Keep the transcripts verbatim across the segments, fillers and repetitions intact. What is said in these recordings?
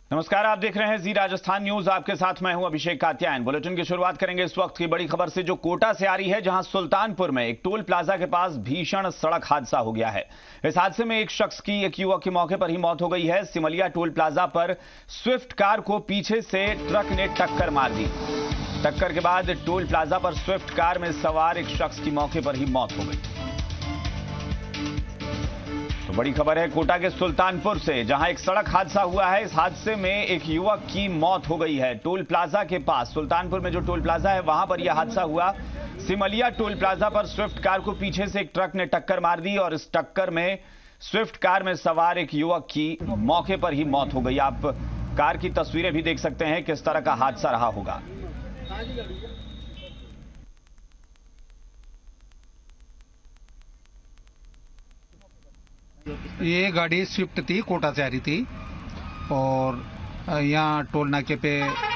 नमस्कार, आप देख रहे हैं जी राजस्थान न्यूज। आपके साथ मैं हूं अभिषेक कात्यायन। बुलेटिन की शुरुआत करेंगे इस वक्त की बड़ी खबर से, जो कोटा से आ रही है, जहां सुल्तानपुर में एक टोल प्लाजा के पास भीषण सड़क हादसा हो गया है। इस हादसे में एक शख्स की एक युवक की मौके पर ही मौत हो गई है। सिमलिया टोल प्लाजा पर स्विफ्ट कार को पीछे से ट्रक ने टक्कर मार दी। टक्कर के बाद टोल प्लाजा पर स्विफ्ट कार में सवार एक शख्स की मौके पर ही मौत हो गई। तो बड़ी खबर है कोटा के सुल्तानपुर से, जहां एक सड़क हादसा हुआ है। इस हादसे में एक युवक की मौत हो गई है। टोल प्लाजा के पास, सुल्तानपुर में जो टोल प्लाजा है वहां पर यह हादसा हुआ। सिमलिया टोल प्लाजा पर स्विफ्ट कार को पीछे से एक ट्रक ने टक्कर मार दी और इस टक्कर में स्विफ्ट कार में सवार एक युवक की मौके पर ही मौत हो गई। आप कार की तस्वीरें भी देख सकते हैं किस तरह का हादसा रहा होगा। ये गाड़ी स्विफ्ट थी, कोटा से आ रही थी और यहाँ टोल नाके पे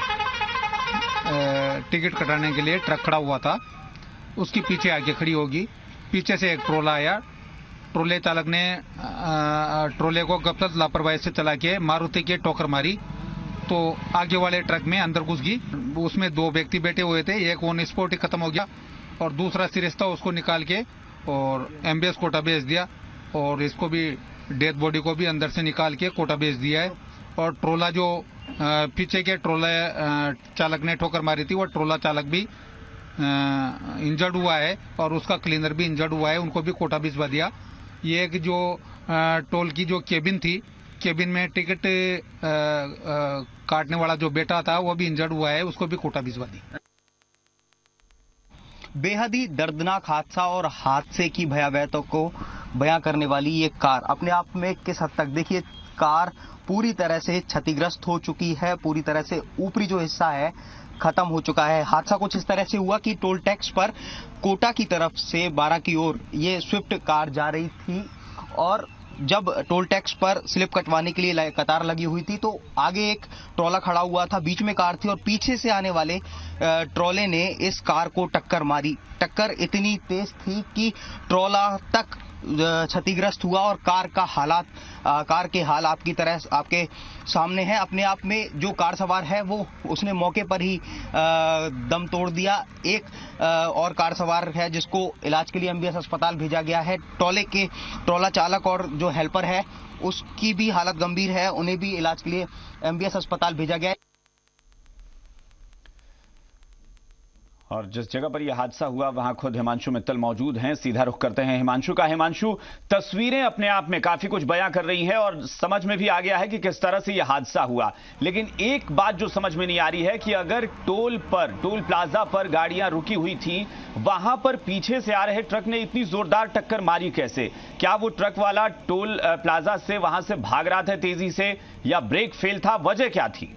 टिकट कटाने के लिए ट्रक खड़ा हुआ था। उसकी पीछे आके खड़ी होगी, पीछे से एक ट्रोला आया। ट्रोले चालक ने ट्रोले को गपलत लापरवाही से चला के मारुति के टोकर मारी तो आगे वाले ट्रक में अंदर घुस गई। उसमें दो व्यक्ति बैठे हुए थे, एक ऑन स्पॉट ही खत्म हो गया और दूसरा सीरियस था, उसको निकाल के और एमबीएस कोटा भेज दिया और इसको भी, डेथ बॉडी को भी अंदर से निकाल के कोटा भेज दिया है। और ट्रोला जो पीछे के ट्रोला चालक ने ठोकर मारी थी, वो ट्रोला चालक भी इंजर्ड हुआ है और उसका क्लीनर भी इंजर्ड हुआ है, उनको भी कोटा भिजवा दिया। ये एक जो टोल की जो केबिन थी, केबिन में टिकट काटने वाला जो बेटा था वो भी इंजर्ड हुआ है, उसको भी कोटा भिजवा दी। बेहद ही दर्दनाक हादसा और हादसे की भयावहता को बयां करने वाली ये कार अपने आप में किस हद तक, देखिए कार पूरी तरह से क्षतिग्रस्त हो चुकी है, पूरी तरह से ऊपरी जो हिस्सा है खत्म हो चुका है। हादसा कुछ इस तरह से हुआ कि टोल टैक्स पर कोटा की तरफ से बारह की ओर ये स्विफ्ट कार जा रही थी और जब टोल टैक्स पर स्लिप कटवाने के लिए कतार लगी हुई थी तो आगे एक ट्रोला खड़ा हुआ था, बीच में कार थी और पीछे से आने वाले ट्रोले ने इस कार को टक्कर मारी। टक्कर इतनी तेज थी कि ट्रोला तक क्षतिग्रस्त हुआ और कार का हालात कार के हाल आपकी तरह आपके सामने है। अपने आप में जो कार सवार है वो उसने मौके पर ही दम तोड़ दिया। एक और कार सवार है जिसको इलाज के लिए एमबीएस अस्पताल भेजा गया है। ट्रोले के ट्रोला चालक और जो हेल्पर है उसकी भी हालत गंभीर है, उन्हें भी इलाज के लिए एमबीएस अस्पताल भेजा गया है। और जिस जगह पर यह हादसा हुआ वहां खुद हिमांशु मित्तल मौजूद हैं। सीधा रुख करते हैं हिमांशु का। हिमांशु, तस्वीरें अपने आप में काफी कुछ बयां कर रही हैं और समझ में भी आ गया है कि किस तरह से यह हादसा हुआ, लेकिन एक बात जो समझ में नहीं आ रही है कि अगर टोल पर, टोल प्लाजा पर गाड़ियां रुकी हुई थी, वहां पर पीछे से आ रहे ट्रक ने इतनी जोरदार टक्कर मारी कैसे? क्या वो ट्रक वाला टोल प्लाजा से वहां से भाग रहा था तेजी से या ब्रेक फेल था? वजह क्या थी?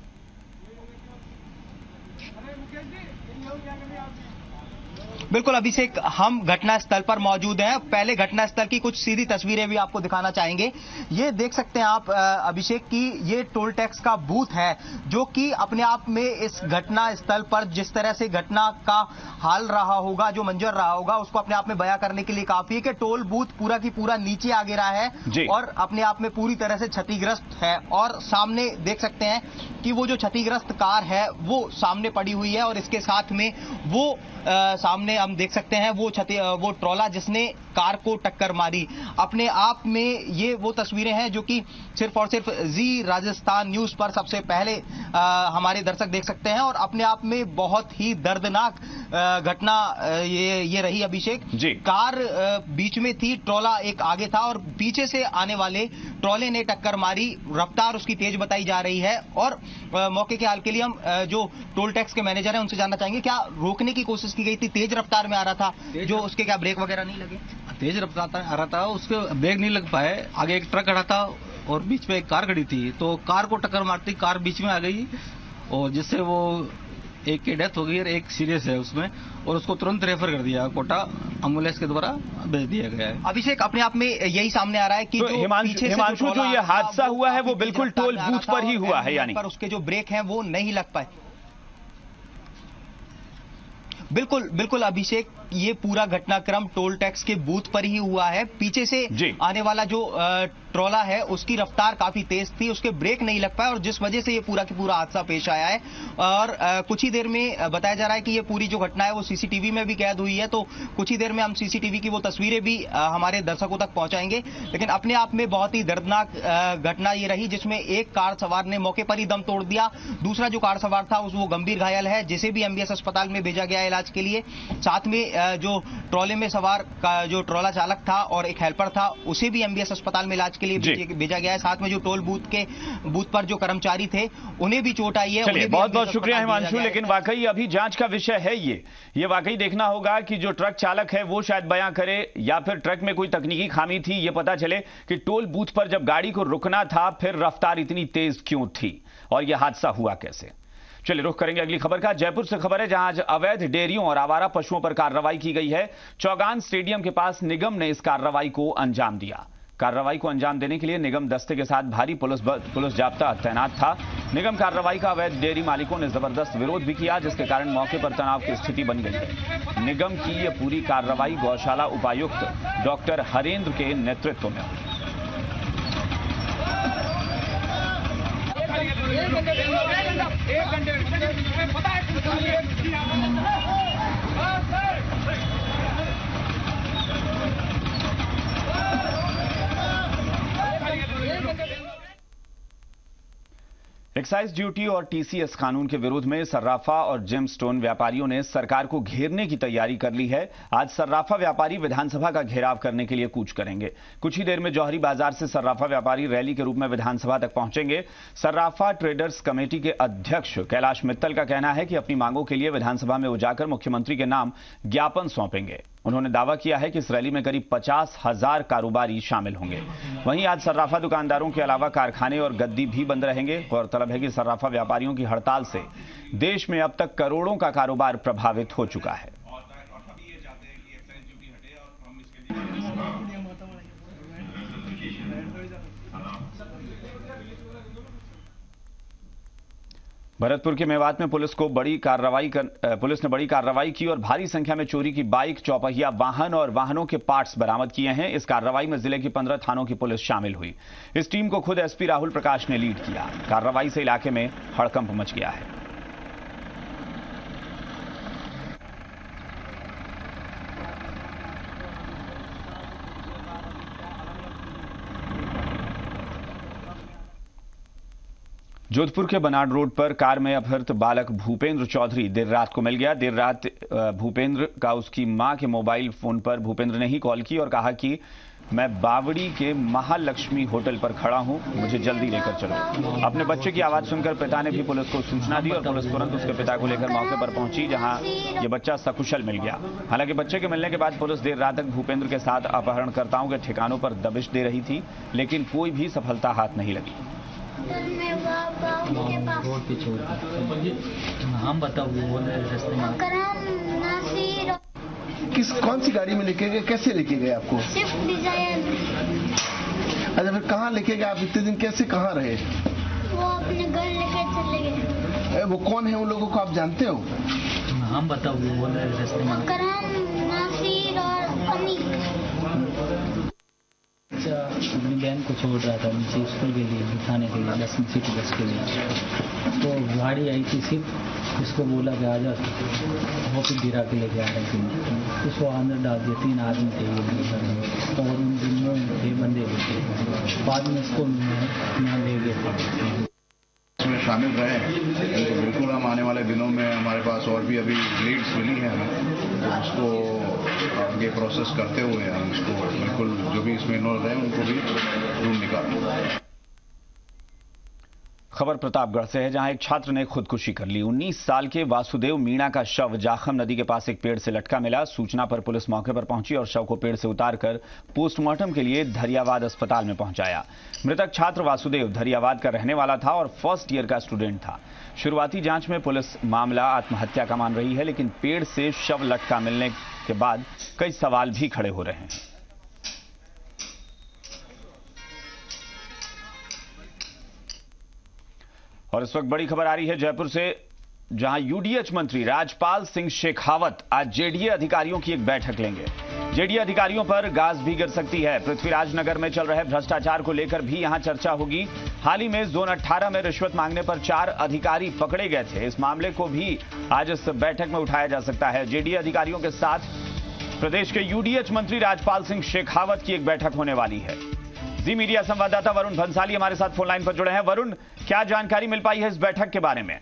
बिल्कुल अभिषेक, हम घटनास्थल पर मौजूद हैं। पहले घटनास्थल की कुछ सीधी तस्वीरें भी आपको दिखाना चाहेंगे। ये देख सकते हैं आप अभिषेक की, ये टोल टैक्स का बूथ है जो कि अपने आप में इस घटनास्थल पर जिस तरह से घटना का हाल रहा होगा, जो मंजर रहा होगा, उसको अपने आप में बयां करने के लिए काफी है कि टोल बूथ पूरा की पूरा नीचे आ गिरा है और अपने आप में पूरी तरह से क्षतिग्रस्त है। और सामने देख सकते हैं कि वो जो क्षतिग्रस्त कार है वो सामने पड़ी हुई है और इसके साथ में वो आ, सामने हम देख सकते हैं वो छति वो ट्रोला जिसने कार को टक्कर मारी। अपने आप में ये वो तस्वीरें हैं जो कि सिर्फ और सिर्फ जी राजस्थान न्यूज पर सबसे पहले आ, हमारे दर्शक देख सकते हैं और अपने आप में बहुत ही दर्दनाक घटना ये ये रही अभिषेक जी। कार आ, बीच में थी, ट्रोला एक आगे था और पीछे से आने वाले ट्रोले ने टक्कर मारी। रफ्तार उसकी तेज बताई जा रही है और आ, मौके के हाल के लिए हम आ, जो टोल टैक्स के मैनेजर हैं उनसे जानना चाहेंगे, क्या रोकने की कोशिश की गई थी? तेज रफ्तार में आ रहा था जो, उसके क्या ब्रेक वगैरह नहीं लगे? तेज रफ्तार आ रहा था, उसके ब्रेक नहीं लग पाए। आगे एक ट्रक खड़ा था और बीच में एक कार खड़ी थी, तो कार को टक्कर मारती कार बीच में आ गई और जिससे वो एक की डेथ हो गई और एक सीरियस है उसमें, और उसको तुरंत रेफर कर दिया, कोटा एम्बुलेंस के द्वारा भेज दिया गया है। अभिषेक, अपने आप में यही सामने आ रहा है कि तो जो हिमांशु जो, जो ये हादसा हुआ है वो बिल्कुल टोल बूथ पर ही हुआ है, यानी पर उसके जो ब्रेक हैं वो नहीं लग पाए। बिल्कुल बिल्कुल अभिषेक, ये पूरा घटनाक्रम टोल टैक्स के बूथ पर ही हुआ है। पीछे से आने वाला जो ट्रोला है उसकी रफ्तार काफी तेज थी, उसके ब्रेक नहीं लग पाए और जिस वजह से ये पूरा की पूरा हादसा पेश आया है। और आ, कुछ ही देर में बताया जा रहा है कि ये पूरी जो घटना है वो सीसीटीवी में भी कैद हुई है, तो कुछ ही देर में हम सीसीटीवी की वो तस्वीरें भी आ, हमारे दर्शकों तक पहुंचाएंगे। लेकिन अपने आप में बहुत ही दर्दनाक घटना ये रही जिसमें एक कार सवार ने मौके पर ही दम तोड़ दिया, दूसरा जो कार सवार था उस वो गंभीर घायल है, जिसे भी एमबीएस अस्पताल में भेजा गया इलाज के लिए। साथ में जो ट्रॉले में सवार का जो ट्रॉला चालक था और एक हेल्पर था उसे भी एमबीएस अस्पताल में इलाज के लिए भेजा गया है। साथ में जो टोल बूथ के बूथ पर जो कर्मचारी थे उन्हें भी चोट आई है। चलिए, बहुत बहुत शुक्रिया हिमांशु। लेकिन वाकई अभी जांच का विषय है ये ये वाकई देखना होगा कि जो ट्रक चालक है वो शायद बयां करे या फिर ट्रक में कोई तकनीकी खामी थी, ये पता चले कि टोल बूथ पर जब गाड़ी को रुकना था फिर रफ्तार इतनी तेज क्यों थी और यह हादसा हुआ कैसे। चलिए, रुख करेंगे अगली खबर का। जयपुर से खबर है जहां आज अवैध डेयरियों और आवारा पशुओं पर कार्रवाई की गई है। चौगान स्टेडियम के पास निगम ने इस कार्रवाई को अंजाम दिया। कार्रवाई को अंजाम देने के लिए निगम दस्ते के साथ भारी पुलिस पुलिस जाब्ता तैनात था। निगम कार्रवाई का अवैध डेयरी मालिकों ने जबरदस्त विरोध भी किया, जिसके कारण मौके पर तनाव की स्थिति बन गई है। निगम की यह पूरी कार्रवाई गौशाला उपायुक्त डॉक्टर हरेंद्र के नेतृत्व में हुई। एक्साइज ड्यूटी और टीसीएस कानून के विरोध में सर्राफा और जेमस्टोन व्यापारियों ने सरकार को घेरने की तैयारी कर ली है। आज सर्राफा व्यापारी विधानसभा का घेराव करने के लिए कूच करेंगे। कुछ ही देर में जौहरी बाजार से सर्राफा व्यापारी रैली के रूप में विधानसभा तक पहुंचेंगे। सर्राफा ट्रेडर्स कमेटी के अध्यक्ष कैलाश मित्तल का कहना है कि अपनी मांगों के लिए विधानसभा में वो जाकर मुख्यमंत्री के नाम ज्ञापन सौंपेंगे। उन्होंने दावा किया है कि इस रैली में करीब पचास हजार कारोबारी शामिल होंगे। वहीं आज सर्राफा दुकानदारों के अलावा कारखाने और गद्दी भी बंद रहेंगे। गौरतलब है कि सर्राफा व्यापारियों की हड़ताल से देश में अब तक करोड़ों का कारोबार प्रभावित हो चुका है। भरतपुर के मेवात में पुलिस को बड़ी कार्रवाई कर, पुलिस ने बड़ी कार्रवाई की और भारी संख्या में चोरी की बाइक, चौपहिया वाहन और वाहनों के पार्ट्स बरामद किए हैं। इस कार्रवाई में जिले की पंद्रह थानों की पुलिस शामिल हुई। इस टीम को खुद एसपी राहुल प्रकाश ने लीड किया। कार्रवाई से इलाके में हड़कंप मच गया है। जोधपुर के बनाड रोड पर कार में अपहृत बालक भूपेंद्र चौधरी देर रात को मिल गया। देर रात भूपेंद्र का उसकी मां के मोबाइल फोन पर भूपेंद्र ने ही कॉल की और कहा कि मैं बावड़ी के महालक्ष्मी होटल पर खड़ा हूं, मुझे जल्दी लेकर चलो। अपने बच्चे की आवाज सुनकर पिता ने भी पुलिस को सूचना दी और पुलिस तुरंत उसके पिता को लेकर मौके पर पहुंची, जहां यह बच्चा सकुशल मिल गया। हालांकि बच्चे के मिलने के बाद पुलिस देर रात तक भूपेंद्र के साथ अपहरणकर्ताओं के ठिकानों पर दबिश दे रही थी, लेकिन कोई भी सफलता हाथ नहीं लगी। रोड पे छोड़ हम बताओ किस कौन सी गाड़ी में लेके गए, कैसे लेके गए आपको? Swift Dzire. अच्छा, फिर कहाँ लेके गए आप? इतने दिन कैसे कहाँ रहे? वो अपने घर लेके चले गए। वो कौन है उन लोगों को आप जानते हो? हम बताओ करम, नासिर और अमीर। अपनी बहन को छोड़ रहा था नीचे स्कूल के लिए, दिखाने के लिए, दसवीं सिटी बस के लिए। तो गाड़ी आई थी सिर्फ, उसको बोला कि आ जा, वो फिर गिरा के लेके आ रही थी। उसको अंदर डाल दिया। तीन आदमी थे ये और उन दिनों छह बंदे थे। बाद में इसको यहाँ ले गए इसमें शामिल रहे हैं। तो बिल्कुल हम आने वाले दिनों में हमारे पास और भी अभी लीड्स मिली हैं हमें, तो उसको आगे प्रोसेस करते हुए हम इसको बिल्कुल जो भी इसमें इन्वॉल्व रहे उनको भी ढूंढ निकालेंगे। खबर प्रतापगढ़ से है, जहां एक छात्र ने खुदकुशी कर ली। उन्नीस साल के वासुदेव मीणा का शव जाखम नदी के पास एक पेड़ से लटका मिला। सूचना पर पुलिस मौके पर पहुंची और शव को पेड़ से उतारकर पोस्टमार्टम के लिए धरियावाद अस्पताल में पहुंचाया। मृतक छात्र वासुदेव धरियावाद का रहने वाला था और फर्स्ट ईयर का स्टूडेंट था। शुरुआती जांच में पुलिस मामला आत्महत्या का मान रही है, लेकिन पेड़ से शव लटका मिलने के बाद कई सवाल भी खड़े हो रहे हैं। और इस वक्त बड़ी खबर आ रही है जयपुर से, जहां यूडीएच मंत्री राजपाल सिंह शेखावत आज जेडीए अधिकारियों की एक बैठक लेंगे। जेडीए अधिकारियों पर गाज भी गिर सकती है। पृथ्वीराज नगर में चल रहे भ्रष्टाचार को लेकर भी यहां चर्चा होगी। हाल ही में जोन अठारह में रिश्वत मांगने पर चार अधिकारी पकड़े गए थे। इस मामले को भी आज इस बैठक में उठाया जा सकता है। जेडीए अधिकारियों के साथ प्रदेश के यूडीएच मंत्री राजपाल सिंह शेखावत की एक बैठक होने वाली है। जी मीडिया संवाददाता वरुण भंसाली हमारे साथ फोन लाइन पर जुड़े हैं। वरुण, क्या जानकारी मिल पाई है इस बैठक के बारे में?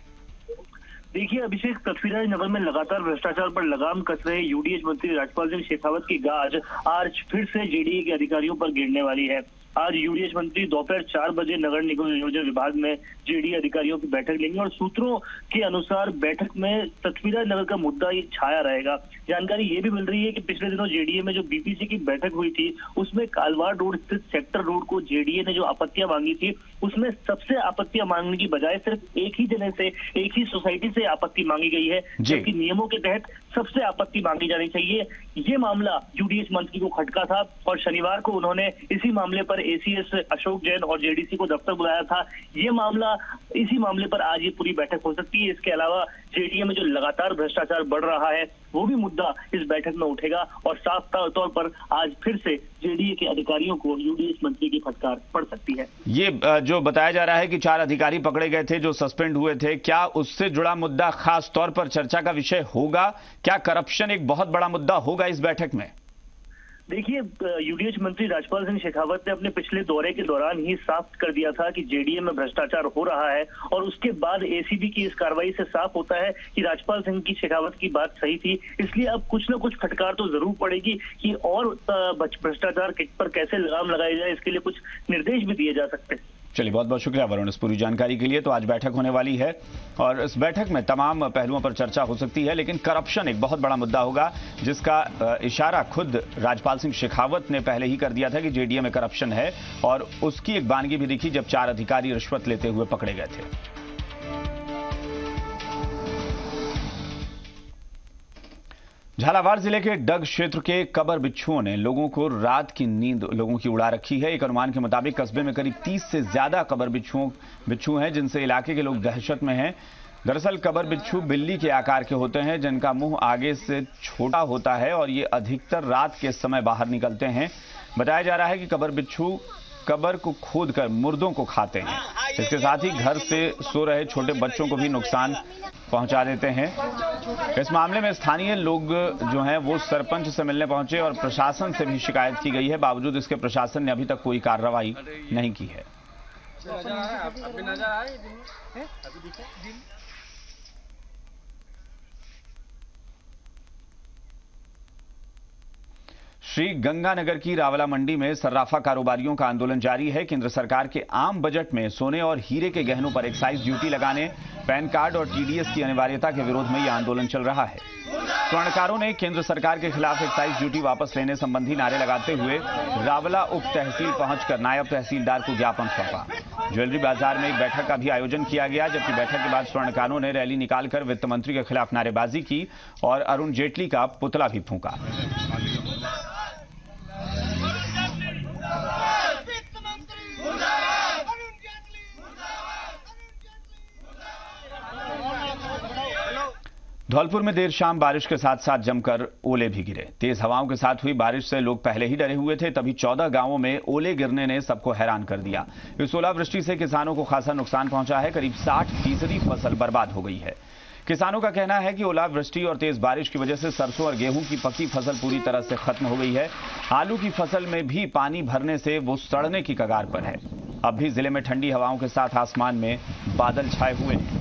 देखिए अभिषेक, पृथ्वीराज नगर में लगातार भ्रष्टाचार पर लगाम कस रहे यूडीएच मंत्री राजपाल सिंह शेखावत की गाज आज फिर से जेडीए के अधिकारियों पर गिरने वाली है। आज यूडीएच मंत्री दोपहर चार बजे नगर निगम नियोजन विभाग में जेडीए अधिकारियों की बैठक लेंगे और सूत्रों के अनुसार बैठक में पृथ्वीराज नगर का मुद्दा ये छाया रहेगा। जानकारी ये भी मिल रही है कि पिछले दिनों जेडीए में जो बीपीसी की बैठक हुई थी उसमें कालवाड़ रोड स्थित सेक्टर रोड को जेडीए ने जो आपत्तियां मांगी थी उसमें सबसे आपत्तियां मांगने की बजाय सिर्फ एक ही जने से, एक ही सोसाइटी से आपत्ति मांगी गई है, जबकि नियमों के तहत सबसे आपत्ति मांगी जानी चाहिए। ये मामला यूडीएच मंत्री को खटका था और शनिवार को उन्होंने इसी मामले पर एसीएस अशोक जैन और जेडीसी को दफ्तर बुलाया था। ये मामला इसी मामले पर आज ये पूरी बैठक हो सकती है। इसके अलावा जेडीए में जो लगातार भ्रष्टाचार बढ़ रहा है वो भी मुद्दा इस बैठक में उठेगा और साफ तौर पर आज फिर से जेडीए के अधिकारियों को यूडीएच मंत्री की फटकार पड़ सकती है। ये जो बताया जा रहा है कि चार अधिकारी पकड़े गए थे जो सस्पेंड हुए थे, क्या उससे जुड़ा मुद्दा खास तौर पर चर्चा का विषय होगा? क्या करप्शन एक बहुत बड़ा मुद्दा होगा इस बैठक में? देखिए, यूडीएच मंत्री राजपाल सिंह शेखावत ने अपने पिछले दौरे के दौरान ही साफ कर दिया था कि जेडीए में भ्रष्टाचार हो रहा है और उसके बाद एसीबी की इस कार्रवाई से साफ होता है कि राजपाल सिंह की शेखावत की बात सही थी। इसलिए अब कुछ न कुछ फटकार तो जरूर पड़ेगी कि और भ्रष्टाचार पर कैसे लगाम लगाई जाए, इसके लिए कुछ निर्देश भी दिए जा सकते हैं। चलिए, बहुत बहुत शुक्रिया वरुण इस पूरी जानकारी के लिए। तो आज बैठक होने वाली है और इस बैठक में तमाम पहलुओं पर चर्चा हो सकती है, लेकिन करप्शन एक बहुत बड़ा मुद्दा होगा जिसका इशारा खुद राजपाल सिंह शेखावत ने पहले ही कर दिया था कि जेडीए में करप्शन है और उसकी एक बानगी भी दिखी जब चार अधिकारी रिश्वत लेते हुए पकड़े गए थे। झालावाड़ जिले के डग क्षेत्र के कबर बिच्छुओं ने लोगों को रात की नींद लोगों की उड़ा रखी है। एक अनुमान के मुताबिक कस्बे में करीब तीस से ज्यादा कबर बिच्छुओं बिच्छू हैं जिनसे इलाके के लोग दहशत में हैं। दरअसल कबर बिच्छू बिल्ली के आकार के होते हैं जिनका मुंह आगे से छोटा होता है और ये अधिकतर रात के समय बाहर निकलते हैं। बताया जा रहा है कि कबर बिच्छू कबर को खोदकर मुर्दों को खाते हैं। इसके साथ ही घर से सो रहे छोटे बच्चों को भी नुकसान पहुंचा देते हैं। इस मामले में स्थानीय लोग जो हैं वो सरपंच से मिलने पहुंचे और प्रशासन से भी शिकायत की गई है। बावजूद इसके प्रशासन ने अभी तक कोई कार्रवाई नहीं की है। श्री गंगानगर की रावला मंडी में सर्राफा कारोबारियों का आंदोलन जारी है। केंद्र सरकार के आम बजट में सोने और हीरे के गहनों पर एक्साइज ड्यूटी लगाने, पैन कार्ड और टीडीएस की अनिवार्यता के विरोध में यह आंदोलन चल रहा है। स्वर्णकारों ने केंद्र सरकार के खिलाफ एक्साइज ड्यूटी वापस लेने संबंधी नारे लगाते हुए रावला उप तहसील पहुंचकर नायब तहसीलदार को ज्ञापन सौंपा। ज्वेलरी बाजार में एक बैठक का भी आयोजन किया गया, जबकि बैठक के बाद स्वर्णकारों ने रैली निकालकर वित्त मंत्री के खिलाफ नारेबाजी की और अरुण जेटली का पुतला भी फूंका। धौलपुर में देर शाम बारिश के साथ साथ जमकर ओले भी गिरे। तेज हवाओं के साथ हुई बारिश से लोग पहले ही डरे हुए थे, तभी चौदह गांवों में ओले गिरने ने सबको हैरान कर दिया। इस ओलावृष्टि से किसानों को खासा नुकसान पहुंचा है। करीब साठ फीसदी फसल बर्बाद हो गई है। किसानों का कहना है कि ओलावृष्टि और तेज बारिश की वजह से सरसों और गेहूं की पकी फसल पूरी तरह से खत्म हो गई है। आलू की फसल में भी पानी भरने से वो सड़ने की कगार पर है। अब भी जिले में ठंडी हवाओं के साथ आसमान में बादल छाए हुए हैं।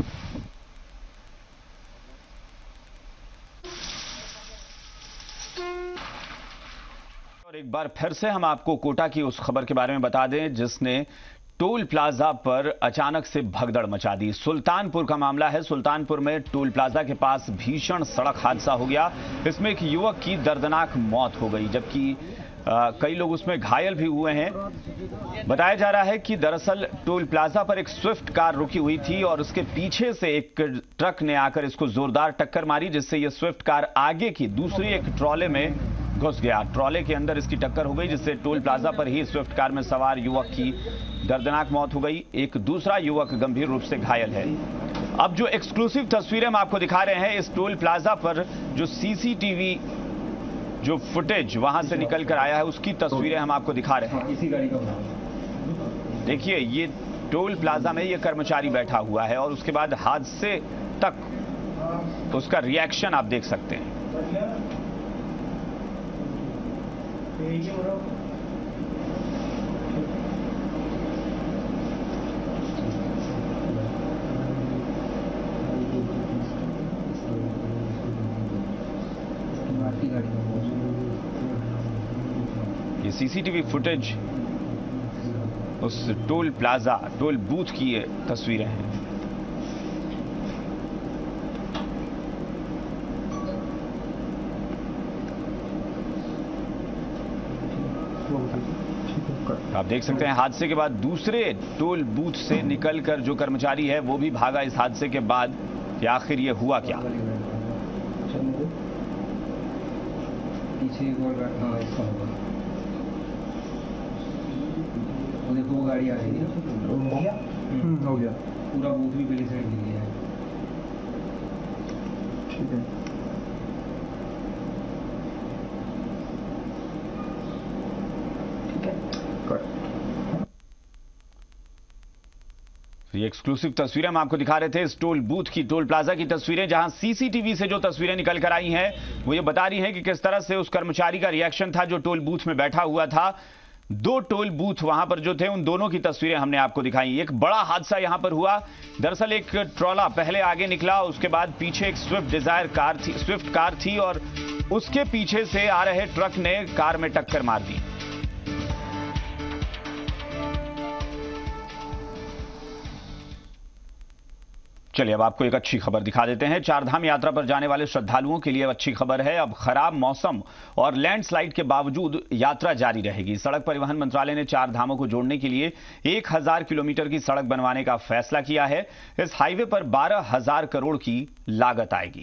और एक बार फिर से हम आपको कोटा की उस खबर के बारे में बता दें जिसने टोल प्लाजा पर अचानक से भगदड़ मचा दी। सुल्तानपुर का मामला है। सुल्तानपुर में टोल प्लाजा के पास भीषण सड़क हादसा हो गया। इसमें एक युवक की दर्दनाक मौत हो गई, जबकि कई लोग उसमें घायल भी हुए हैं। बताया जा रहा है कि दरअसल टोल प्लाजा पर एक स्विफ्ट कार रुकी हुई थी और उसके पीछे से एक ट्रक ने आकर इसको जोरदार टक्कर मारी, जिससे यह स्विफ्ट कार आगे की दूसरी एक ट्रॉले में घुस गया। ट्रॉले के अंदर इसकी टक्कर हो गई, जिससे टोल प्लाजा पर ही स्विफ्ट कार में सवार युवक की दर्दनाक मौत हो गई। एक दूसरा युवक गंभीर रूप से घायल है। अब जो एक्सक्लूसिव तस्वीरें हम आपको दिखा रहे हैं इस टोल प्लाजा पर जो सीसीटीवी जो फुटेज वहां से निकल कर आया है उसकी तस्वीरें हम आपको दिखा रहे हैं। इसी गाड़ी का देखिए ये टोल प्लाजा में ये कर्मचारी बैठा हुआ है और उसके बाद हादसे तक उसका रिएक्शन आप देख सकते हैं। ये सीसीटीवी फुटेज उस टोल प्लाजा टोल बूथ की ये तस्वीरें हैं। आप देख सकते हैं हादसे के बाद दूसरे टोल बूथ से निकलकर जो कर्मचारी है वो भी भागा इस हादसे के बाद कि आखिर ये हुआ क्या। पीछे हाँ इसका होगा दो गाड़ी आ रही है। हो गया हो गया पूरा बूथ भी पहले साइड ले लिया है। ठीक है ये एक्सक्लूसिव तस्वीरें हम आपको दिखा रहे थे इस टोल बूथ की, टोल प्लाजा की तस्वीरें, जहां सीसीटीवी से जो तस्वीरें निकल कर आई हैं वो ये बता रही हैं कि किस तरह से उस कर्मचारी का रिएक्शन था जो टोल बूथ में बैठा हुआ था। दो टोल बूथ वहां पर जो थे उन दोनों की तस्वीरें हमने आपको दिखाई। एक बड़ा हादसा यहां पर हुआ। दरअसल एक ट्रॉला पहले आगे निकला, उसके बाद पीछे एक स्विफ्ट डिजायर कार थी स्विफ्ट कार थी और उसके पीछे से आ रहे ट्रक ने कार में टक्कर मार दी। चलिए अब आपको एक अच्छी खबर दिखा देते हैं। चारधाम यात्रा पर जाने वाले श्रद्धालुओं के लिए अच्छी खबर है। अब खराब मौसम और लैंडस्लाइड के बावजूद यात्रा जारी रहेगी। सड़क परिवहन मंत्रालय ने चार धामों को जोड़ने के लिए एक हजार किलोमीटर की सड़क बनवाने का फैसला किया है। इस हाईवे पर बारह हजार करोड़ की लागत आएगी।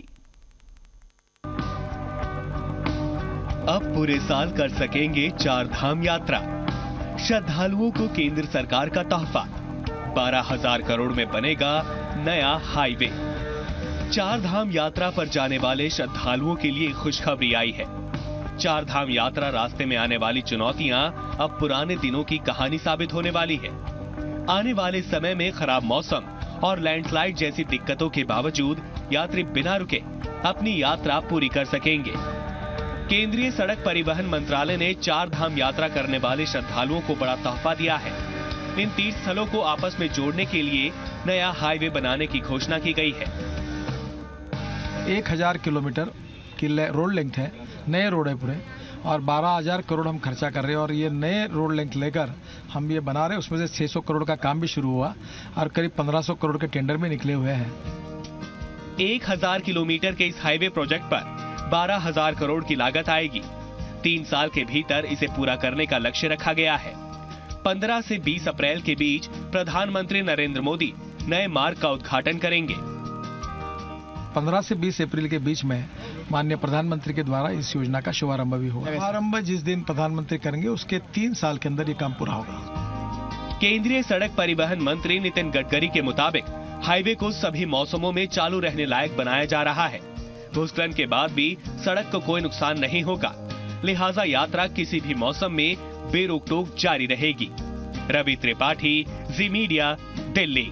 अब पूरे साल कर सकेंगे चार धाम यात्रा। श्रद्धालुओं को केंद्र सरकार का तोहफा। बारह हजार करोड़ में बनेगा नया हाईवे। चार धाम यात्रा पर जाने वाले श्रद्धालुओं के लिए खुशखबरी आई है। चार धाम यात्रा रास्ते में आने वाली चुनौतियां अब पुराने दिनों की कहानी साबित होने वाली है। आने वाले समय में खराब मौसम और लैंडस्लाइड जैसी दिक्कतों के बावजूद यात्री बिना रुके अपनी यात्रा पूरी कर सकेंगे। केंद्रीय सड़क परिवहन मंत्रालय ने चार धाम यात्रा करने वाले श्रद्धालुओं को बड़ा तोहफा दिया है। इन तीर्थ स्थलों को आपस में जोड़ने के लिए नया हाईवे बनाने की घोषणा की गई है। एक हजार किलोमीटर की रोड लेंथ है, नए रोड है पूरे, और बारह हजार करोड़ हम खर्चा कर रहे हैं और ये नए रोड लेंथ लेकर हम ये बना रहे हैं। उसमें से छह सौ करोड़ का काम भी शुरू हुआ और करीब पंद्रह सौ करोड़ के टेंडर भी निकले हुए हैं। एक हजार किलोमीटर के इस हाईवे प्रोजेक्ट पर बारह हजार करोड़ की लागत आएगी। तीन साल के भीतर इसे पूरा करने का लक्ष्य रखा गया है। पंद्रह से बीस अप्रैल के बीच प्रधानमंत्री नरेंद्र मोदी नए मार्ग का उद्घाटन करेंगे। पंद्रह से बीस अप्रैल के बीच में माननीय प्रधानमंत्री के द्वारा इस योजना का शुभारंभ भी होगा। शुभारंभ जिस दिन प्रधानमंत्री करेंगे उसके तीन साल के अंदर ये काम पूरा होगा। केंद्रीय सड़क परिवहन मंत्री नितिन गडकरी के मुताबिक हाईवे को सभी मौसमों में चालू रहने लायक बनाया जा रहा है। भूस्खलन के बाद भी सड़क को कोई नुकसान नहीं होगा, लिहाजा यात्रा किसी भी मौसम में बेरोक-टोक जारी रहेगी। रवि त्रिपाठी, जी मीडिया, दिल्ली।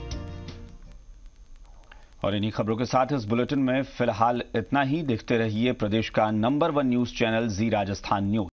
और इन्हीं खबरों के साथ इस बुलेटिन में फिलहाल इतना ही। देखते रहिए प्रदेश का number one news channel Zee Rajasthan news.